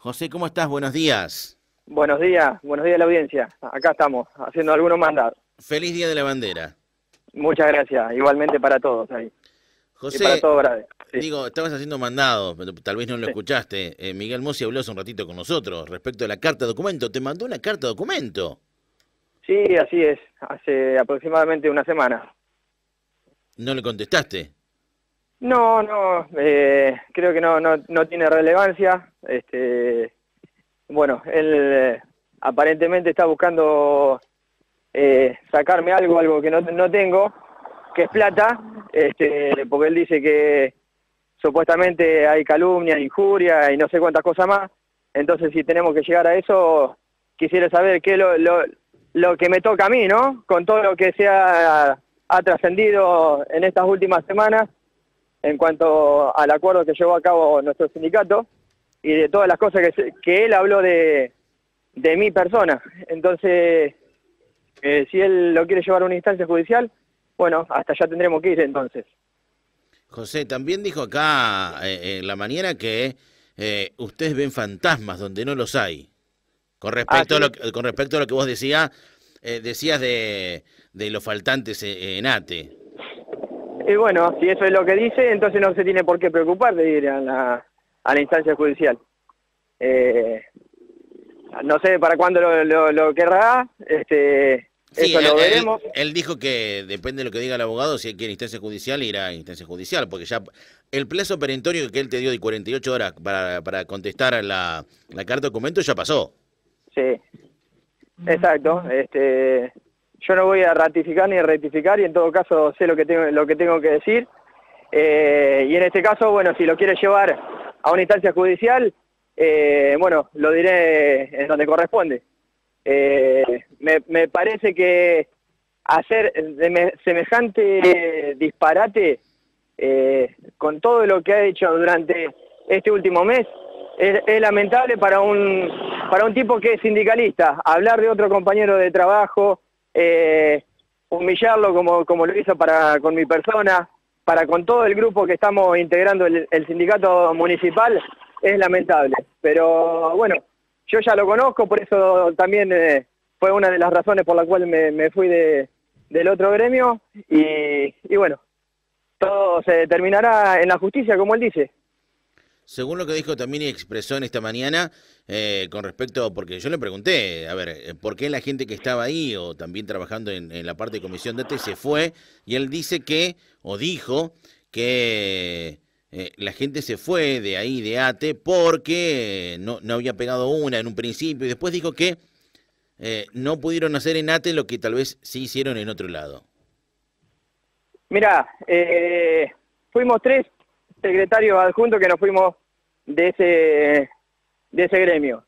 José, ¿cómo estás? Buenos días. Buenos días a la audiencia. Acá estamos, haciendo algunos mandados. Feliz Día de la Bandera. Muchas gracias, igualmente para todos ahí. Y para José, todos, Brade. Sí, digo, estabas haciendo mandado, pero tal vez no lo sí. escuchaste. Miguel Mossi habló hace un ratito con nosotros respecto a la carta de documento. Te mandó una carta de documento. Sí, así es, hace aproximadamente una semana. ¿No le contestaste? No, creo que no tiene relevancia. Bueno, él aparentemente está buscando sacarme algo que no tengo, que es plata, porque él dice que supuestamente hay calumnia, injuria y no sé cuántas cosas más. Entonces, si tenemos que llegar a eso, quisiera saber qué es lo que me toca a mí, ¿no? Con todo lo que ha trascendido en estas últimas semanas en cuanto al acuerdo que llevó a cabo nuestro sindicato y de todas las cosas que él habló de mi persona. Entonces, si él lo quiere llevar a una instancia judicial, bueno, hasta allá tendremos que ir entonces. José, también dijo acá en la mañana que ustedes ven fantasmas donde no los hay. Con Ah, respecto a sí. con respecto a lo que vos decías de los faltantes en ATE. Y bueno, si eso es lo que dice, entonces no se tiene por qué preocupar de ir a la instancia judicial. Eh, no sé para cuándo lo querrá, Sí, eso lo veremos. él dijo que depende de lo que diga el abogado, si quiere instancia judicial, irá a instancia judicial, porque ya el plazo perentorio que él te dio de 48 horas para contestar a la carta de documento ya pasó. Sí, exacto. Yo no voy a ratificar ni a rectificar y en todo caso sé lo que tengo que decir. Y en este caso, bueno, si lo quiere llevar a una instancia judicial, bueno, lo diré en donde corresponde. Me parece que hacer semejante disparate con todo lo que ha hecho durante este último mes es lamentable para un tipo que es sindicalista. Hablar de otro compañero de trabajo, humillarlo como lo hizo con mi persona, con todo el grupo que estamos integrando el sindicato municipal, es lamentable. Pero bueno, yo ya lo conozco, por eso también fue una de las razones por la cual me fui del otro gremio y bueno, todo se determinará en la justicia, como él dice. Según lo que dijo también y expresó en esta mañana, con respecto, porque yo le pregunté, a ver, ¿por qué la gente que estaba ahí o también trabajando en la parte de comisión de ATE se fue? Y él dice que, o dijo, que la gente se fue de ahí, de ATE, porque no había pegado una en un principio, y después dijo que no pudieron hacer en ATE lo que tal vez sí hicieron en otro lado. Mirá, fuimos 3 secretarios adjuntos que nos fuimos de ese gremio.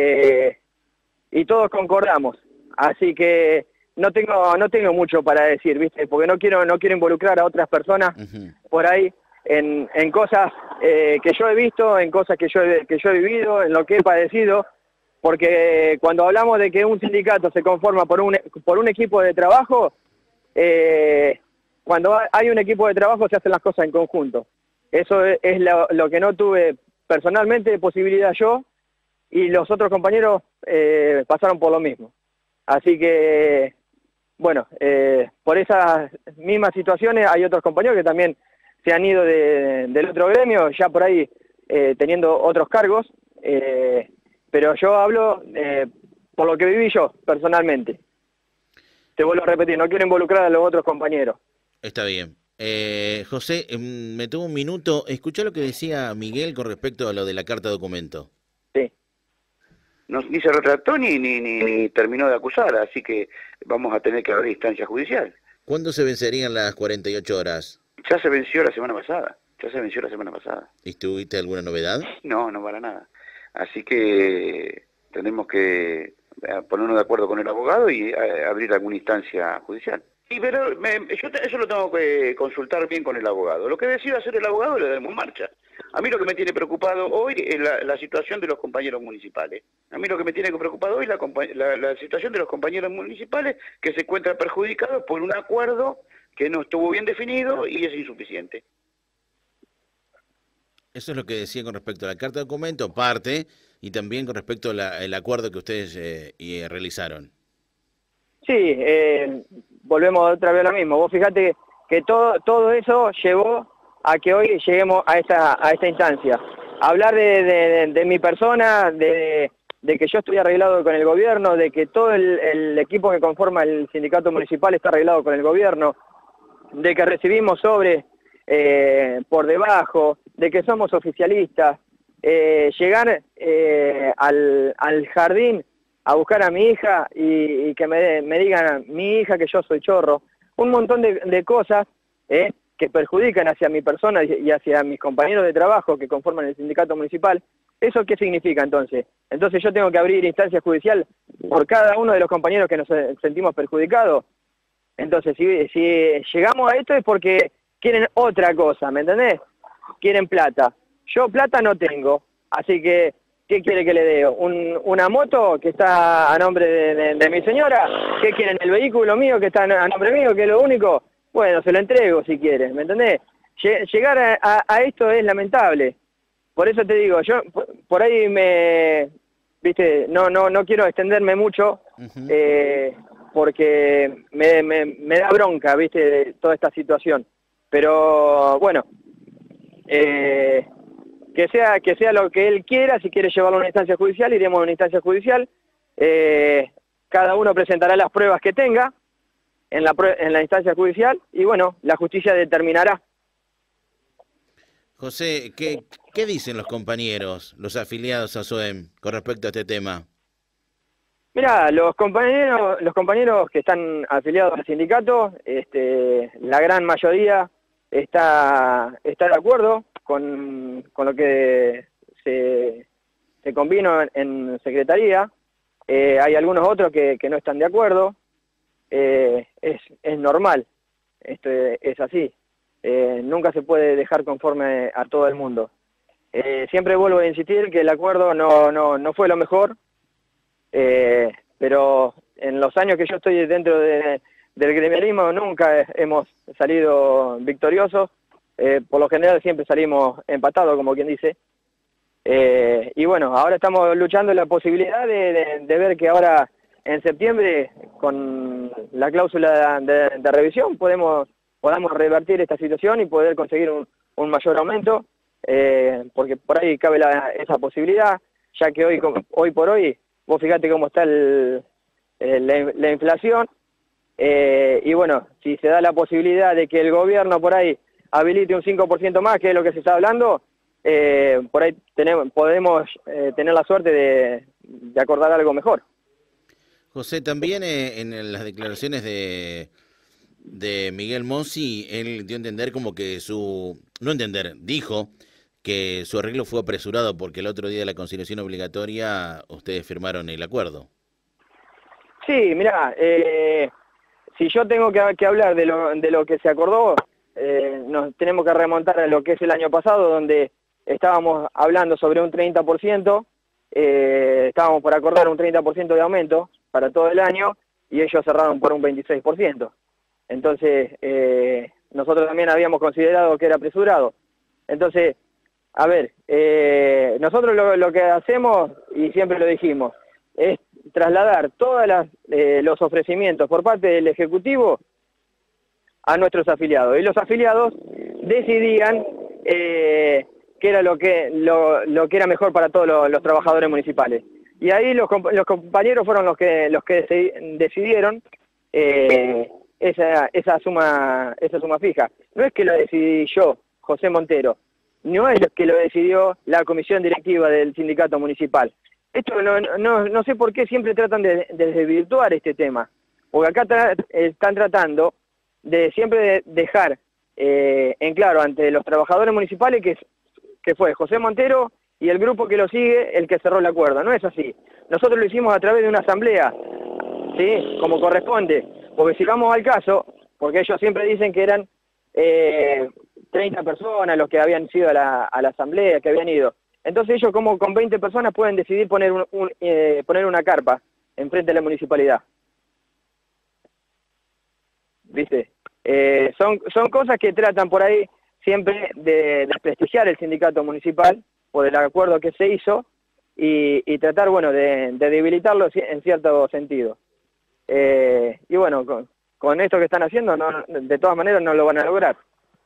Y todos concordamos. Así que no tengo mucho para decir, ¿viste? Porque no quiero involucrar a otras personas Ujú. por ahí en cosas que yo he visto, en cosas que yo he vivido, en lo que he padecido. Porque cuando hablamos de que un sindicato se conforma por un equipo de trabajo, cuando hay un equipo de trabajo se hacen las cosas en conjunto. Eso es lo que no tuve personalmente posibilidad yo, y los otros compañeros pasaron por lo mismo. Así que, bueno, por esas mismas situaciones hay otros compañeros que también se han ido del otro gremio, ya por ahí teniendo otros cargos, pero yo hablo por lo que viví yo personalmente. Te vuelvo a repetir, no quiero involucrar a los otros compañeros. Está bien. José, me tuvo un minuto. Escuchá lo que decía Miguel con respecto a lo de la carta de documento. Sí. No, ni se retractó ni terminó de acusar, así que vamos a tener que abrir instancia judicial. ¿Cuándo se vencerían las 48 horas? Ya se venció la semana pasada, ya se venció la semana pasada. ¿Y tuviste alguna novedad? No para nada. Así que tenemos que ponernos de acuerdo con el abogado y abrir alguna instancia judicial. Y pero eso lo tengo que consultar bien con el abogado. Lo que decida hacer el abogado le damos marcha. A mí lo que me tiene preocupado hoy es la situación de los compañeros municipales. A mí lo que me tiene preocupado hoy es la situación de los compañeros municipales que se encuentran perjudicados por un acuerdo que no estuvo bien definido y es insuficiente. Eso es lo que decía con respecto a la carta de documento, parte y también con respecto al acuerdo que ustedes realizaron. Sí, volvemos otra vez a lo mismo. Vos fijate que todo eso llevó a que hoy lleguemos a esta instancia. Hablar de mi persona, de que yo estoy arreglado con el gobierno, de que todo el equipo que conforma el sindicato municipal está arreglado con el gobierno, de que recibimos sobre por debajo, de que somos oficialistas, llegar al jardín a buscar a mi hija y que me digan mi hija que yo soy chorro, un montón de cosas que perjudican hacia mi persona y hacia mis compañeros de trabajo que conforman el sindicato municipal. ¿Eso qué significa entonces? Entonces yo tengo que abrir instancia judicial por cada uno de los compañeros que nos sentimos perjudicados. Entonces si llegamos a esto es porque quieren otra cosa, ¿me entendés? Quieren plata. Yo plata no tengo, así que ¿qué quiere que le dé? ¿Una moto que está a nombre de mi señora? ¿Qué quieren? ¿El vehículo mío que está a nombre mío, que es lo único? Bueno, se lo entrego si quieren, ¿me entendés? Llegar a esto es lamentable. Por eso te digo, yo por ahí viste, no quiero extenderme mucho, porque me da bronca, viste, de toda esta situación. Pero bueno, que sea lo que él quiera. Si quiere llevarlo a una instancia judicial, iremos a una instancia judicial. Cada uno presentará las pruebas que tenga en la instancia judicial y bueno, la justicia determinará. José, ¿qué dicen los compañeros, los afiliados a SOEM con respecto a este tema? Mirá, los compañeros que están afiliados al sindicato, la gran mayoría está de acuerdo con lo que se convino en secretaría. Hay algunos otros que no están de acuerdo. Es normal, esto es así. Nunca se puede dejar conforme a todo el mundo. Siempre vuelvo a insistir que el acuerdo no fue lo mejor, pero en los años que yo estoy dentro del gremialismo nunca hemos salido victoriosos. Por lo general siempre salimos empatados, como quien dice. Y bueno, ahora estamos luchando la posibilidad de ver que ahora en septiembre, con la cláusula de revisión, podamos revertir esta situación y poder conseguir un mayor aumento, porque por ahí cabe esa posibilidad, ya que hoy por hoy, vos fíjate cómo está la inflación, y bueno, si se da la posibilidad de que el gobierno por ahí habilite un 5% más, que es lo que se está hablando, por ahí podemos tener la suerte de acordar algo mejor. José, también en las declaraciones de Miguel Monsi, él dio a entender como que dijo que su arreglo fue apresurado porque el otro día de la conciliación obligatoria ustedes firmaron el acuerdo. Sí, mirá, si yo tengo que hablar de lo que se acordó, nos tenemos que remontar a lo que es el año pasado, donde estábamos hablando sobre un 30%, estábamos por acordar un 30% de aumento para todo el año, y ellos cerraron por un 26%. Entonces, nosotros también habíamos considerado que era apresurado. Entonces, a ver, nosotros lo que hacemos, y siempre lo dijimos, es trasladar todos los ofrecimientos por parte del Ejecutivo a nuestros afiliados. Y los afiliados decidían qué era lo que era mejor para todos los trabajadores municipales. Y ahí los compañeros fueron los que decidieron esa suma fija. No es que lo decidí yo, José Montero, no es lo que lo decidió la comisión directiva del sindicato municipal. Esto no sé por qué siempre tratan de desvirtuar este tema, porque acá están tratando de siempre dejar en claro ante los trabajadores municipales que fue José Montero y el grupo que lo sigue el que cerró el acuerdo. No es así. Nosotros lo hicimos a través de una asamblea, ¿sí? Como corresponde. Porque si vamos al caso, porque ellos siempre dicen que eran 30 personas los que habían sido a la asamblea, que habían ido. Entonces ellos como con 20 personas pueden decidir poner una carpa enfrente de la municipalidad. ¿Viste? Son cosas que tratan por ahí siempre de desprestigiar el sindicato municipal por el acuerdo que se hizo, y tratar, bueno, de debilitarlo en cierto sentido. Y bueno, con esto que están haciendo, de todas maneras no lo van a lograr.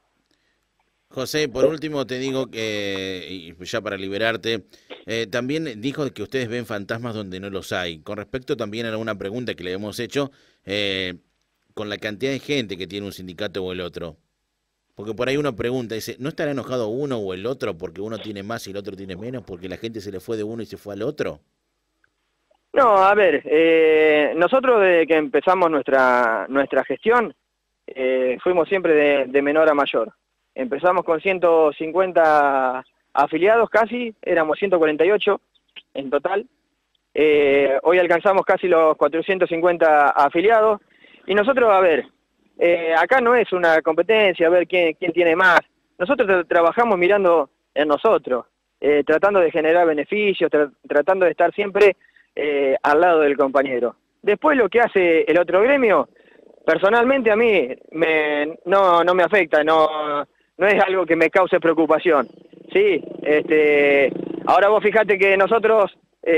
José, por último te digo que, y ya para liberarte, también dijo que ustedes ven fantasmas donde no los hay. Con respecto también a alguna pregunta que le hemos hecho, con la cantidad de gente que tiene un sindicato o el otro. Porque por ahí uno pregunta, dice, ¿no estará enojado uno o el otro porque uno tiene más y el otro tiene menos? ¿Porque la gente se le fue de uno y se fue al otro? No, a ver, nosotros desde que empezamos nuestra gestión, fuimos siempre de menor a mayor. Empezamos con 150 afiliados casi, éramos 148 en total. Hoy alcanzamos casi los 450 afiliados. Y nosotros, a ver, acá no es una competencia, a ver quién tiene más. Nosotros trabajamos mirando en nosotros, tratando de generar beneficios, tratando de estar siempre al lado del compañero. Después lo que hace el otro gremio, personalmente a mí no me afecta, no es algo que me cause preocupación. Sí, ahora vos fijate que nosotros,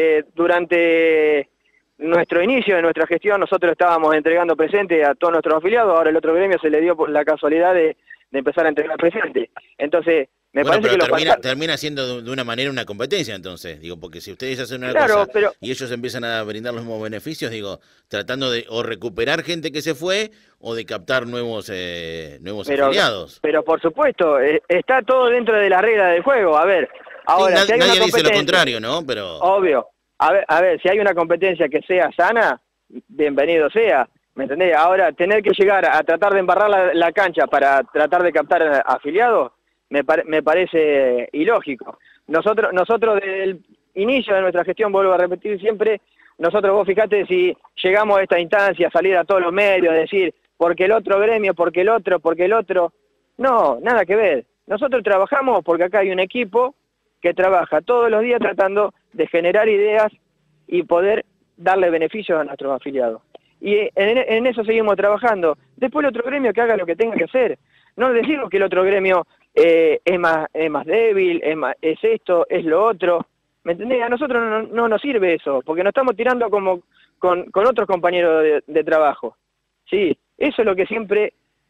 durante nuestro inicio de nuestra gestión, nosotros estábamos entregando presente a todos nuestros afiliados, ahora el otro gremio se le dio por la casualidad de empezar a entregar presente. Entonces, me parece que termina siendo de una manera una competencia, entonces, digo, porque si ustedes hacen una cosa y ellos empiezan a brindar los mismos beneficios, digo, tratando de o recuperar gente que se fue o de captar nuevos afiliados. Pero por supuesto, está todo dentro de la regla del juego. A ver, ahora sí, nadie dice lo contrario, ¿no? Pero obvio. A ver, si hay una competencia que sea sana, bienvenido sea. ¿Me entendés? Ahora, tener que llegar a tratar de embarrar la cancha para tratar de captar afiliados, me parece ilógico. Nosotros desde el inicio de nuestra gestión, vuelvo a repetir siempre, nosotros, vos fijate, si llegamos a esta instancia, salir a todos los medios, decir, porque el otro gremio, porque el otro, no, nada que ver. Nosotros trabajamos porque acá hay un equipo que trabaja todos los días tratando de generar ideas y poder darle beneficios a nuestros afiliados. Y en eso seguimos trabajando. Después el otro gremio que haga lo que tenga que hacer. No decimos que el otro gremio es más débil, es esto, es lo otro. ¿Me entendés? A nosotros no nos sirve eso, porque nos estamos tirando como con otros compañeros de trabajo. Sí, eso es lo que siempre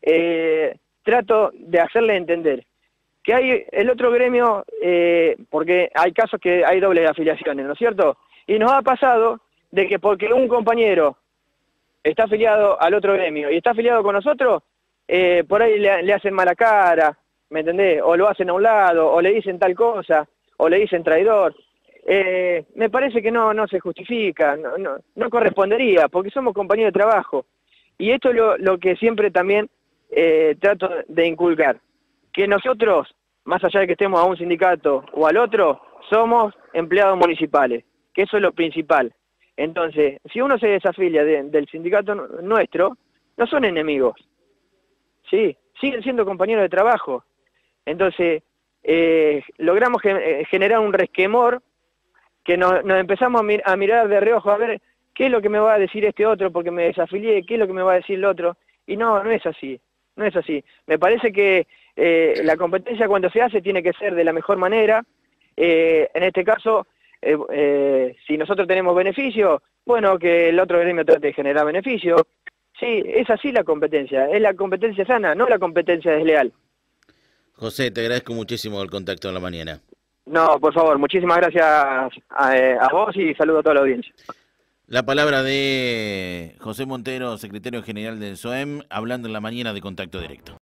trato de hacerle entender. Que hay el otro gremio, porque hay casos que hay dobles afiliaciones, ¿no es cierto? Y nos ha pasado de que porque un compañero está afiliado al otro gremio y está afiliado con nosotros, por ahí le hacen mala cara, ¿me entendés? O lo hacen a un lado, o le dicen tal cosa, o le dicen traidor. Me parece que no se justifica, no correspondería, porque somos compañeros de trabajo. Y esto es lo que siempre también trato de inculcar, que nosotros, más allá de que estemos a un sindicato o al otro, somos empleados municipales, que eso es lo principal. Entonces, si uno se desafilia del sindicato nuestro, no son enemigos, sí, siguen siendo compañeros de trabajo. Entonces, logramos generar un resquemor que nos empezamos a mirar de reojo, a ver qué es lo que me va a decir este otro porque me desafilié, qué es lo que me va a decir el otro, y no es así, no es así. Me parece que la competencia cuando se hace tiene que ser de la mejor manera. En este caso, si nosotros tenemos beneficio, bueno, que el otro gremio trate de generar beneficio. Sí, es así la competencia, es la competencia sana, no la competencia desleal. José, te agradezco muchísimo el contacto en la mañana. No, por favor, muchísimas gracias a vos y saludo a toda la audiencia. La palabra de José Montero, secretario general del SOEM, hablando en la mañana de Contacto Directo.